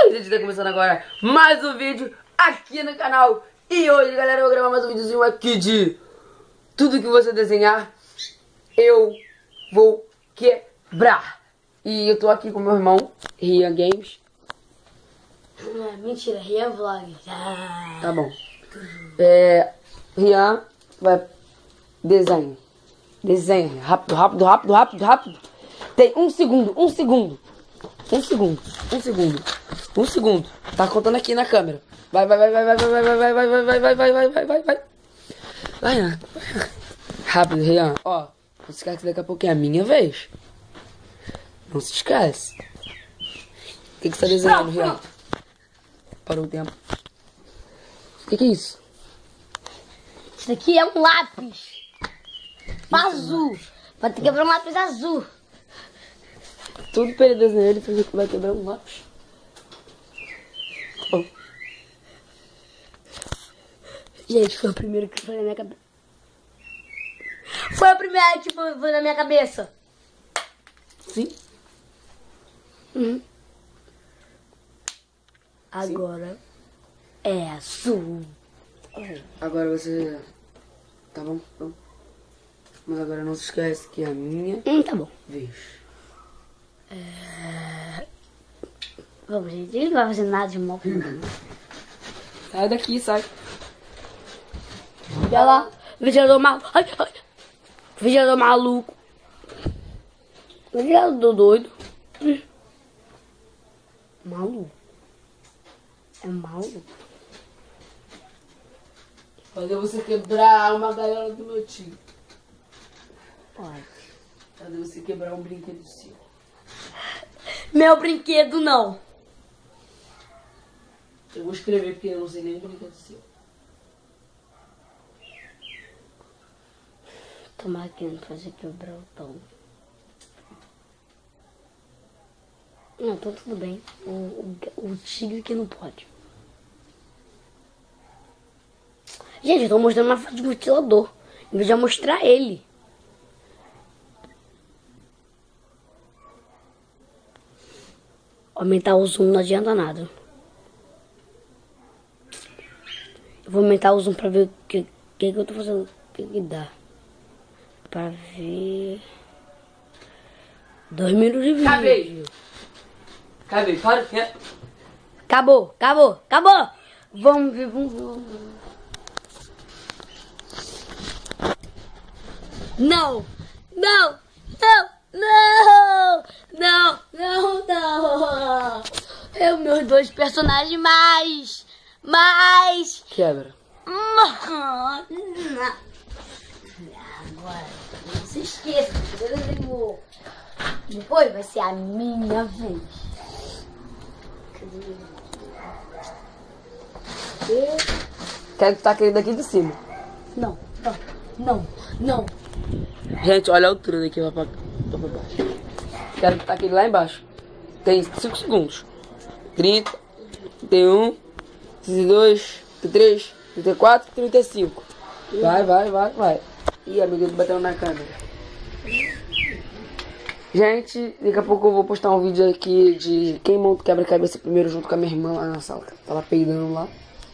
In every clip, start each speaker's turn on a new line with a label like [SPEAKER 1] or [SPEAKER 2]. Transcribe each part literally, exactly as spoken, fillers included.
[SPEAKER 1] Oi, gente, tá começando agora mais um vídeo aqui no canal. E hoje, galera, eu vou gravar mais um videozinho aqui de tudo que você desenhar, eu vou quebrar. E eu tô aqui com meu irmão, Rian Games.
[SPEAKER 2] É, mentira, Rian Vlog. Ah.
[SPEAKER 1] Tá bom. É, Rian vai... Desenho. Desenho. Rápido, rápido, rápido, rápido, rápido. Tem um segundo, um segundo. Um segundo, um segundo, um segundo. Tá contando aqui na câmera. Vai, vai, vai, vai, vai, vai, vai, vai, vai, vai, vai, vai, vai, vai, vai, vai, vai. Vai, Rian. Rápido, Rian. Ó, não se esquece que daqui a pouco é a minha vez. Não se esquece. O que que você tá desenhando, Rian? Parou o tempo. O que que é isso?
[SPEAKER 2] Isso daqui é um lápis. Azul. Vai ter que quebrar um lápis azul.
[SPEAKER 1] Tudo pra ele desenhar, ele vai quebrar um lápis. Oh.
[SPEAKER 2] Gente, foi o primeiro que foi na minha cabeça. Foi o primeiro que foi, foi na minha cabeça.
[SPEAKER 1] Sim.
[SPEAKER 2] Uhum. Agora Sim. é azul.
[SPEAKER 1] Agora você... Tá bom? Tá bom. Mas agora não se esquece que é a minha
[SPEAKER 2] hum, tá bom.
[SPEAKER 1] vez.
[SPEAKER 2] É... Vamos, gente. Ele não vai fazer nada de mal.
[SPEAKER 1] Sai daqui, sai.
[SPEAKER 2] Olha lá. Vigiador maluco. Ai, ai. Vigiador maluco. Vigiador doido. Hum. Maluco. É maluco.
[SPEAKER 1] Fazer você quebrar uma gaiola do meu tio.
[SPEAKER 2] Pode.
[SPEAKER 1] Fazer você quebrar um brinquedo seu.
[SPEAKER 2] Meu brinquedo não.
[SPEAKER 1] Eu vou escrever porque eu não sei nem o brinquedo seu.
[SPEAKER 2] Tomara que não fazer quebrar o tom. Não, então tudo bem. O, o, o tigre que não pode. Gente, eu tô mostrando uma foto de ventilador. Em vez de mostrar ele. Aumentar o zoom não adianta nada. Eu vou aumentar o zoom pra ver o que, que, que eu tô fazendo. O que, que dá. Pra ver... Dois minutos de vídeo.
[SPEAKER 1] Acabei. Acabei. Para.
[SPEAKER 2] Acabou, acabou, acabou. Vamos ver, vamos ver. Vamos ver. Não, não, não, não, não, não, não. É os meus dois personagens mais, mais...
[SPEAKER 1] Quebra.
[SPEAKER 2] Agora, não se esqueça, depois vai ser a minha vez.
[SPEAKER 1] Quero que tá aquele daqui de cima.
[SPEAKER 2] Não, não, não, não.
[SPEAKER 1] Gente, olha a altura daqui lá pra, pra baixo. Quero que tá aquele lá embaixo. Tem cinco segundos. trinta, trinta e um, trinta e dois, trinta e três, trinta e quatro, trinta e cinco. Vai, vai, vai, vai. Ih, amigo, ele bateu na câmera. Gente, daqui a pouco eu vou postar um vídeo aqui de quem monta o quebra-cabeça primeiro junto com a minha irmã lá na sala. Tá lá peidando lá.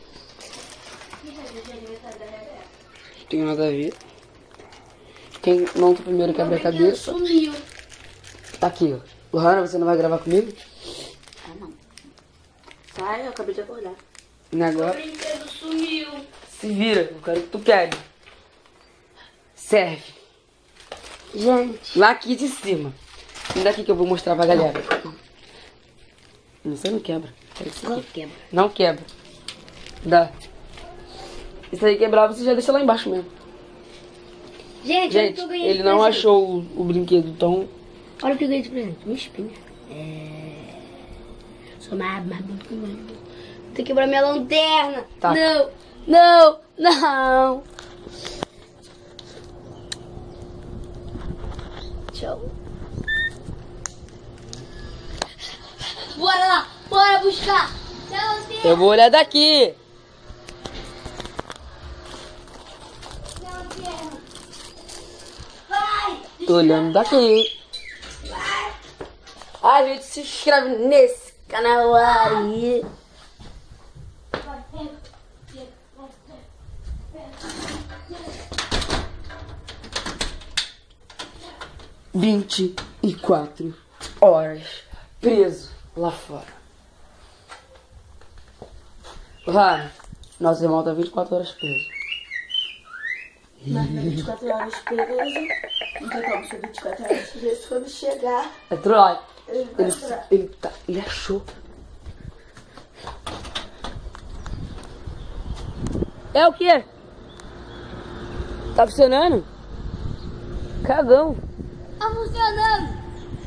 [SPEAKER 1] Não tem nada a ver. Quem monta o primeiro quebra-cabeça.
[SPEAKER 2] Sumiu.
[SPEAKER 1] Tá aqui, ó. Lohana, você não vai gravar comigo?
[SPEAKER 2] Ah, não. Sai, eu acabei de acordar.
[SPEAKER 1] E agora?
[SPEAKER 2] O brinquedo sumiu.
[SPEAKER 1] Se vira, eu quero que tu quebre. Serve.
[SPEAKER 2] Gente.
[SPEAKER 1] Lá aqui de cima. E daqui que eu vou mostrar pra galera. Não, você não quebra. Quero que você
[SPEAKER 2] Não
[SPEAKER 1] quebra.
[SPEAKER 2] quebra.
[SPEAKER 1] Não quebra. Dá. Isso aí quebrar, você já deixa lá embaixo mesmo.
[SPEAKER 2] Gente,
[SPEAKER 1] Gente,
[SPEAKER 2] olha o que eu ganhei
[SPEAKER 1] ele
[SPEAKER 2] de
[SPEAKER 1] não
[SPEAKER 2] presente.
[SPEAKER 1] achou o, o brinquedo, então...
[SPEAKER 2] Olha o que eu ganhei de presente. Uma espinha. É... Sou mais, mais bonito que o mundo. Tem que quebrar minha lanterna.
[SPEAKER 1] Tá.
[SPEAKER 2] Não, não, não. Tchau. Bora lá, bora buscar. Minha lanterna.
[SPEAKER 1] Eu vou olhar daqui.
[SPEAKER 2] Minha lanterna. Vai.
[SPEAKER 1] Tô olhando daqui.
[SPEAKER 2] Vai.
[SPEAKER 1] A gente se inscreve nesse
[SPEAKER 2] canal aí.
[SPEAKER 1] Vinte e quatro horas preso lá fora. Rara, nosso irmão tá vinte e quatro horas preso.
[SPEAKER 2] Mas vinte e quatro horas preso. Então vamos por vinte e quatro horas preso. Quando chegar.
[SPEAKER 1] É trollagem.
[SPEAKER 2] Ele vai
[SPEAKER 1] Ele,
[SPEAKER 2] chorar.
[SPEAKER 1] ele, tá, ele achou. É o quê? Tá funcionando? Cagão.
[SPEAKER 2] Tá funcionando.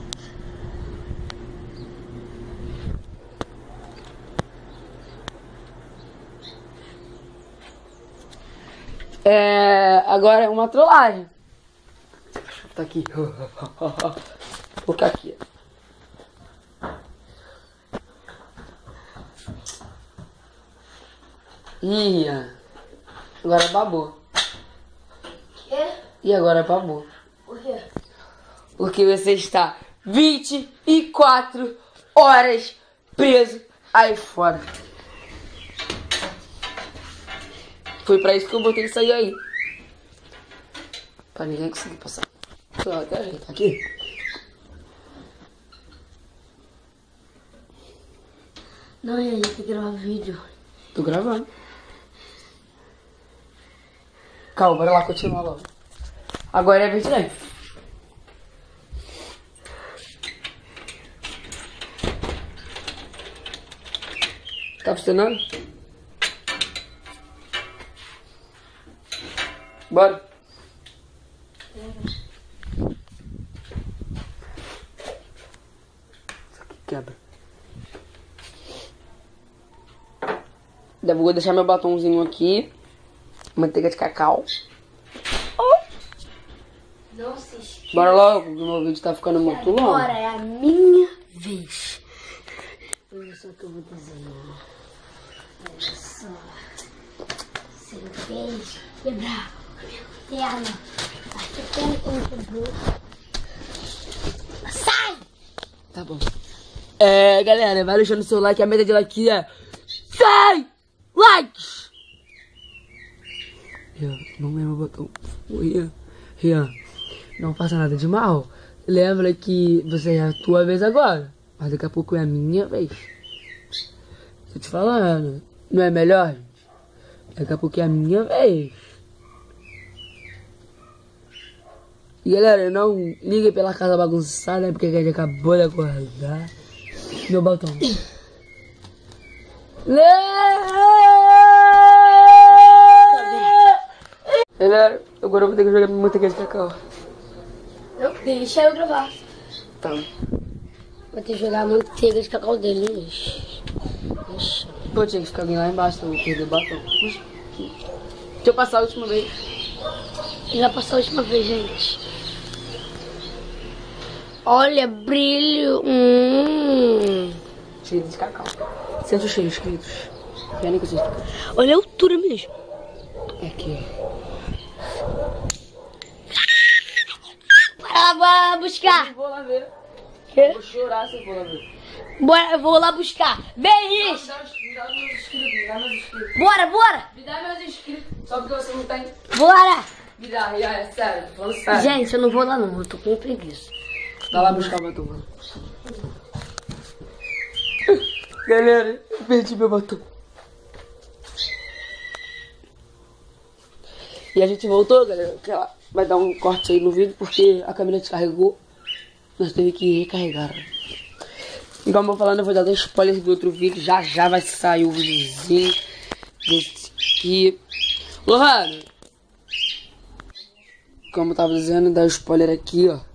[SPEAKER 1] É, agora é uma trollagem. Tá aqui. Vou colocar aqui. Ih, agora babou.
[SPEAKER 2] Quê?
[SPEAKER 1] E agora babou.
[SPEAKER 2] Por quê?
[SPEAKER 1] Porque você está vinte e quatro horas preso aí fora. Foi pra isso que eu botei isso aí aí. Pra ninguém conseguir passar. Deixa eu até ajeitar aqui.
[SPEAKER 2] Não, gente, tem que gravar vídeo.
[SPEAKER 1] Tô gravando. Calma, bora lá continuar logo. Agora é vinte e nove. Tá funcionando? Bora. Isso aqui quebra. Vou deixar meu batomzinho aqui. Manteiga de cacau.
[SPEAKER 2] Não se esqueça.
[SPEAKER 1] Bora logo, porque o meu vídeo tá ficando muito longo.
[SPEAKER 2] Agora é a minha vez. Olha só o que eu vou desenhar. Olha só. Você fez quebrar a minha perna. Aqui tem como quebrou. Sai!
[SPEAKER 1] Tá bom. É, galera, vai deixando o seu like. A meta de like aqui é cem likes! Rian, não lembro o botão. Ô, Rian, Rian, não faça nada de mal. Lembra que você é a tua vez agora, mas daqui a pouco é a minha vez. Tô te falando, não é melhor, gente? Daqui a pouco é a minha vez. E galera, não ligue pela casa bagunçada, porque a gente acabou de acordar. Meu batom. Galera, agora eu vou ter que jogar manteiga de cacau.
[SPEAKER 2] Não, deixa eu gravar.
[SPEAKER 1] Tá.
[SPEAKER 2] Vou ter que jogar a manteiga de cacau dele. Ixi. Ixi.
[SPEAKER 1] Pô, tinha que ficar alguém lá embaixo, então eu vou perder o batom. Deixa eu passar a última vez.
[SPEAKER 2] Já passou a última vez, gente. Olha, brilho. Hum.
[SPEAKER 1] Cheiro de cacau. Sente o cheiro, queridos. Querem que eu sinta?
[SPEAKER 2] Olha a altura mesmo.
[SPEAKER 1] É que...
[SPEAKER 2] Bora, bora buscar.
[SPEAKER 1] Eu vou lá ver.
[SPEAKER 2] Quê?
[SPEAKER 1] Vou chorar se eu for lá ver.
[SPEAKER 2] Bora, eu vou lá buscar. Vem isso.
[SPEAKER 1] Me dá, me dá meus inscritos, me dá meus inscritos.
[SPEAKER 2] Bora, bora.
[SPEAKER 1] Me dá meus inscritos. Só porque você não tem.
[SPEAKER 2] Bora.
[SPEAKER 1] Me dá, Rian, é sério. Falando sério.
[SPEAKER 2] Gente, eu não vou lá não. Eu tô com preguiça.
[SPEAKER 1] Vai lá buscar o batom, mano. Galera, eu perdi meu batom. E a gente voltou, galera. Que ela vai dar um corte aí no vídeo porque a câmera descarregou. Nós teve que recarregar. E como eu vou falando, eu vou dar dois spoilers do outro vídeo. Já já vai sair o videozinho desse aqui. Lohana, como eu tava dizendo, dá spoiler aqui, ó.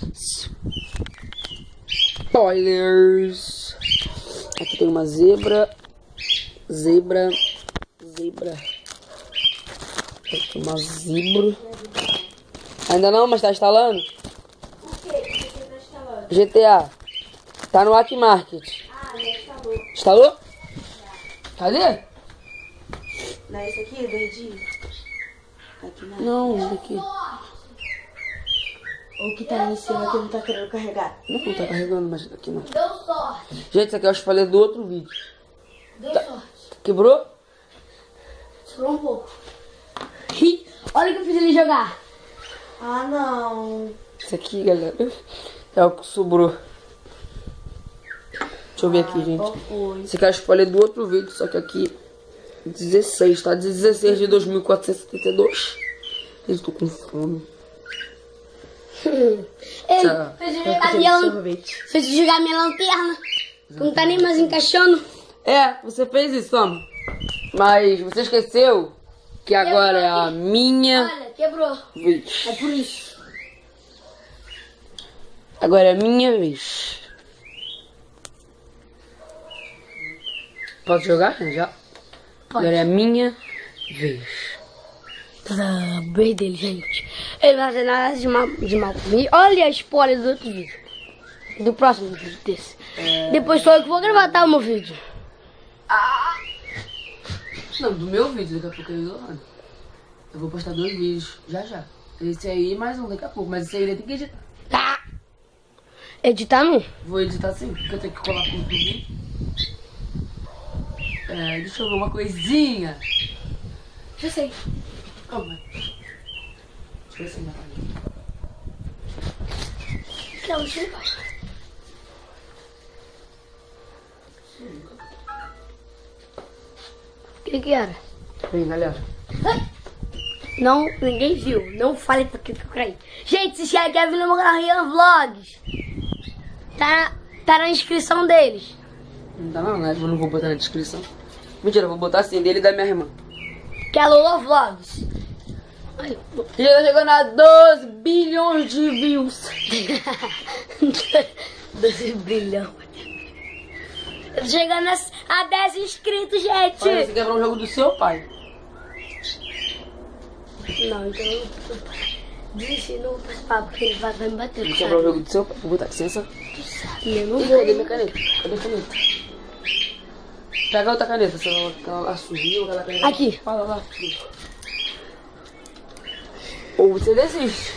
[SPEAKER 1] Spoilers. Aqui tem uma zebra. Zebra. Zebra. Aqui uma zebra. Ainda não, mas tá instalando?
[SPEAKER 2] Por que você tá instalando?
[SPEAKER 1] G T A. Tá no Hack Market.
[SPEAKER 2] Ah, já instalou.
[SPEAKER 1] Instalou? Cadê?
[SPEAKER 2] Não é esse aqui, dedinho? Aqui não.
[SPEAKER 1] Não, esse aqui.
[SPEAKER 2] O que tá aí em cima que não tá querendo carregar.
[SPEAKER 1] Não, não tá carregando, mas aqui não.
[SPEAKER 2] Deu sorte.
[SPEAKER 1] Gente, isso aqui é o spoiler do outro vídeo.
[SPEAKER 2] Deu
[SPEAKER 1] Tá.
[SPEAKER 2] sorte.
[SPEAKER 1] Quebrou?
[SPEAKER 2] Sobrou um pouco. Ih, olha o que eu fiz ele jogar.
[SPEAKER 3] Ah, não.
[SPEAKER 1] Isso aqui, galera, é o que sobrou. Deixa eu ver aqui, gente. Esse aqui é o spoiler do outro vídeo, só que aqui dezesseis, tá? dezesseis de dois mil quatrocentos e setenta e dois. Eu tô com fome.
[SPEAKER 2] Ei,
[SPEAKER 1] Tchau.
[SPEAKER 2] fez eu jogar minha,
[SPEAKER 3] Sorvete.
[SPEAKER 2] fez eu jogar minha lanterna. Não tá nem mais encaixando.
[SPEAKER 1] É, você fez isso, Toma. Mas você esqueceu que agora é a minha
[SPEAKER 2] Olha, quebrou.
[SPEAKER 1] vez.
[SPEAKER 2] É por isso.
[SPEAKER 1] Agora é a minha vez. Posso jogar? Já.
[SPEAKER 2] Pode.
[SPEAKER 1] Agora é a minha vez.
[SPEAKER 2] Tadã, bem dele, gente. Ele não vai fazer nada de mal, de mal comigo. Olha a spoiler do outro vídeo. Do próximo vídeo desse.
[SPEAKER 1] É...
[SPEAKER 2] Depois sou eu que vou gravar, tá, o meu vídeo.
[SPEAKER 1] Não, do meu vídeo, daqui a pouco eu isolando. Eu vou postar dois vídeos, já já. Esse aí e mais um daqui a pouco, mas esse aí ele tem que editar.
[SPEAKER 2] Tá. Editar não.
[SPEAKER 1] Vou editar sim, porque eu tenho que colar tudo vídeo. É, deixa eu ver uma coisinha.
[SPEAKER 2] Já sei.
[SPEAKER 1] Calma. Deixa eu ver se ainda tá ali.
[SPEAKER 2] Que é o seu pai. O que que era?
[SPEAKER 1] Vem, galera.
[SPEAKER 2] Não, ninguém viu. Não fale porque que eu caí. Gente, se vocês querem ver no Rian Vlogs, tá, tá na inscrição deles.
[SPEAKER 1] Não tá não, né? Eu não vou botar na descrição. Mentira, eu vou botar assim, dele e da minha irmã.
[SPEAKER 2] Que é a Lola Vlogs. Ai,
[SPEAKER 1] Já tá chegando a doze bilhões de views.
[SPEAKER 2] doze bilhões. Eu tô chegando a, a dez inscritos, gente.
[SPEAKER 1] Olha, você quebrou um jogo do seu pai.
[SPEAKER 2] Não, então eu desisti, não vou participar porque ele vai, vai me bater.
[SPEAKER 1] Você
[SPEAKER 2] tu
[SPEAKER 1] quebrou o
[SPEAKER 2] sabe.
[SPEAKER 1] jogo do seu pai. Vou botar licença.
[SPEAKER 2] Tu sabe, eu não
[SPEAKER 1] Ih,
[SPEAKER 2] vou.
[SPEAKER 1] cadê minha caneta? Cadê a caneta? Pega outra caneta, senão ela lá sumiu, aquela caneta.
[SPEAKER 2] Aqui.
[SPEAKER 1] Fala lá. Ou você desiste.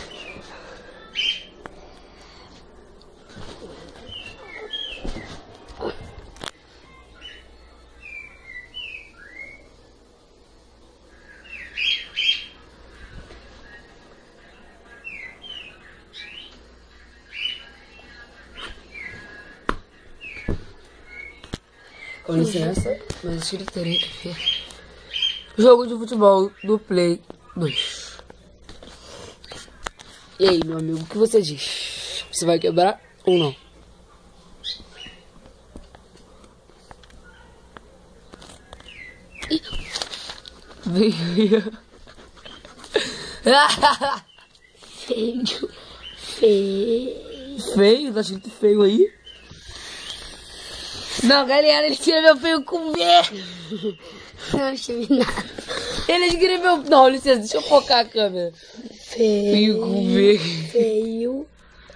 [SPEAKER 1] Com licença, mas eu terei que ver. Jogo de futebol do Play dois. E aí, meu amigo, o que você diz? Você vai quebrar ou não? Veio.
[SPEAKER 2] Feio. Feio.
[SPEAKER 1] Feio? Tá escrito feio aí? Não, galera, ele escreveu feio com V.
[SPEAKER 2] Não estive nada.
[SPEAKER 1] Ele escreveu... Não, licença, deixa eu focar a câmera.
[SPEAKER 2] Feio.
[SPEAKER 1] Feio com V.
[SPEAKER 2] Feio.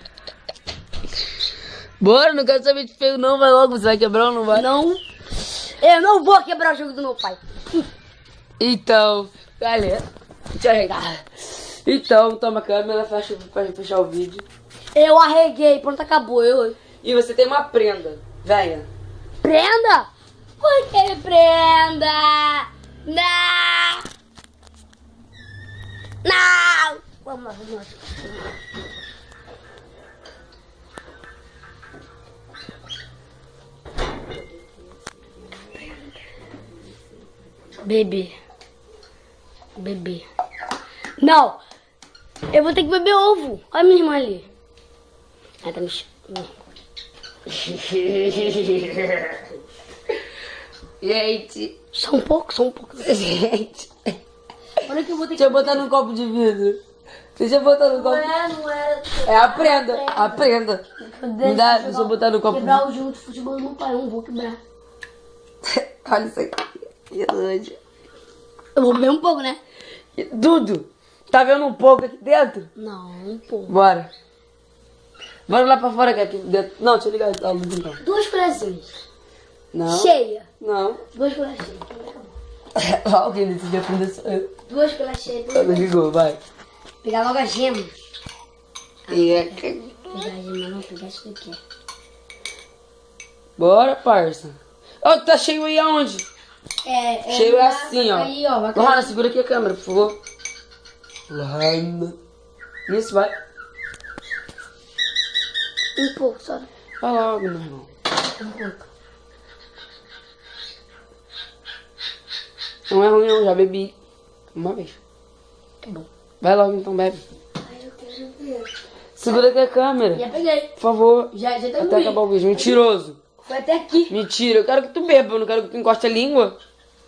[SPEAKER 1] Bora, não quero saber de feio não, vai logo, você vai quebrar ou não vai?
[SPEAKER 2] Não. Eu não vou quebrar o jogo do meu pai.
[SPEAKER 1] Então, galera, deixa eu arregar. Então, toma a câmera, fecha pra fechar o vídeo.
[SPEAKER 2] Eu arreguei, pronto, acabou. Eu...
[SPEAKER 1] E você tem uma prenda, venha.
[SPEAKER 2] Prenda? Por que prenda? Não! Não! Vamos lá, vamos lá. Bebê. Bebê. Não! Eu vou ter que beber ovo. Olha a minha irmã ali. Ela tá me chamando.
[SPEAKER 1] Gente.
[SPEAKER 2] Só um pouco, só um pouco.
[SPEAKER 1] Gente.
[SPEAKER 2] Olha que eu vou ter que...
[SPEAKER 1] Deixa eu botar no copo de vidro. Deixa eu botar no copo.
[SPEAKER 2] Não é, não é.
[SPEAKER 1] É a prenda, a prenda. Me dá, deixa eu botar no copo.
[SPEAKER 2] Quebrar o jogo de futebol do meu pai, eu não vou quebrar.
[SPEAKER 1] Olha isso aqui. Jesus.
[SPEAKER 2] Eu vou beber um pouco, né?
[SPEAKER 1] Dudu, tá vendo um pouco aqui dentro?
[SPEAKER 2] Não, um pouco.
[SPEAKER 1] Bora. Bora lá pra fora que é aqui dentro. Não, deixa eu ligar a luz então.
[SPEAKER 2] Duas colherzinhas.
[SPEAKER 1] Não.
[SPEAKER 2] Cheia.
[SPEAKER 1] Não.
[SPEAKER 2] Duas colheres cheias.
[SPEAKER 1] Alguém decidiu aprender só eu.
[SPEAKER 2] Duas colheres cheias.
[SPEAKER 1] Ela ligou, vai.
[SPEAKER 2] Pegar logo a gema.
[SPEAKER 1] E é...
[SPEAKER 2] Pegar de mão, pegar isso aqui.
[SPEAKER 1] Bora, parça. Ó, tá cheio aí aonde?
[SPEAKER 2] É, é
[SPEAKER 1] Cheio é
[SPEAKER 2] vai
[SPEAKER 1] assim, ó.
[SPEAKER 2] cair, ó. Vai cair.
[SPEAKER 1] Lohana, segura aqui a câmera, por favor. Lohana. Isso, vai.
[SPEAKER 2] Um pouco só.
[SPEAKER 1] Vai logo, meu irmão.
[SPEAKER 2] Um pouco.
[SPEAKER 1] Não é ruim não, já bebi uma vez.
[SPEAKER 2] Tá bom.
[SPEAKER 1] Vai logo então, bebe.
[SPEAKER 2] Ai, eu quero ver.
[SPEAKER 1] Segura aqui a câmera,
[SPEAKER 2] Já peguei.
[SPEAKER 1] por favor.
[SPEAKER 2] Já, já tá
[SPEAKER 1] Até acabar o vídeo. Mentiroso.
[SPEAKER 2] Foi até aqui.
[SPEAKER 1] Mentira, eu quero que tu beba, eu não quero que tu encoste a língua.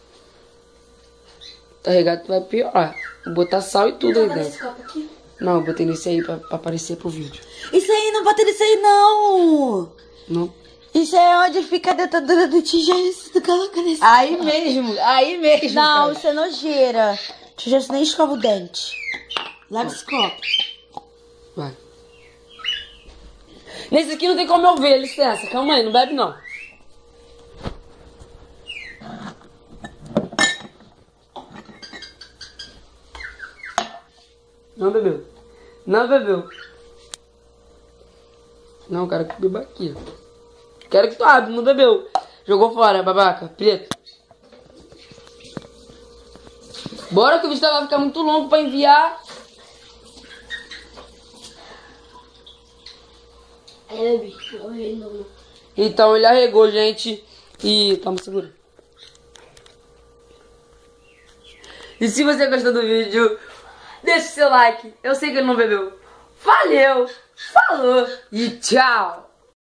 [SPEAKER 1] Tá regado, tu vai piorar. Vou botar sal e tudo aí
[SPEAKER 2] Esse
[SPEAKER 1] dentro.
[SPEAKER 2] copo aqui.
[SPEAKER 1] Não, eu botei nesse aí pra, pra aparecer pro vídeo.
[SPEAKER 3] Isso aí, não bota nisso aí, não.
[SPEAKER 1] Não?
[SPEAKER 3] Isso é onde fica a dentadura do tijolo. Isso tu coloca nesse.
[SPEAKER 1] Aí mesmo, aí mesmo.
[SPEAKER 3] Não,
[SPEAKER 1] cara.
[SPEAKER 3] isso é nojeira. Tijolo nem escova o dente. Larga esse copo.
[SPEAKER 1] Vai. Nesse aqui não tem como eu ver, licença. Calma aí, não bebe não. Não bebeu. Não bebeu. Não, quero que beba aqui. Quero que tu abra, não bebeu. Jogou fora, babaca. Preto. Bora que o vídeo vai ficar muito longo pra enviar.
[SPEAKER 2] Aí, bebê. Não veio de novo.
[SPEAKER 1] Então ele arregou, gente. E toma, segura. E se você gostou do vídeo, deixa o seu like. Eu sei que ele não bebeu. Valeu, falou e tchau.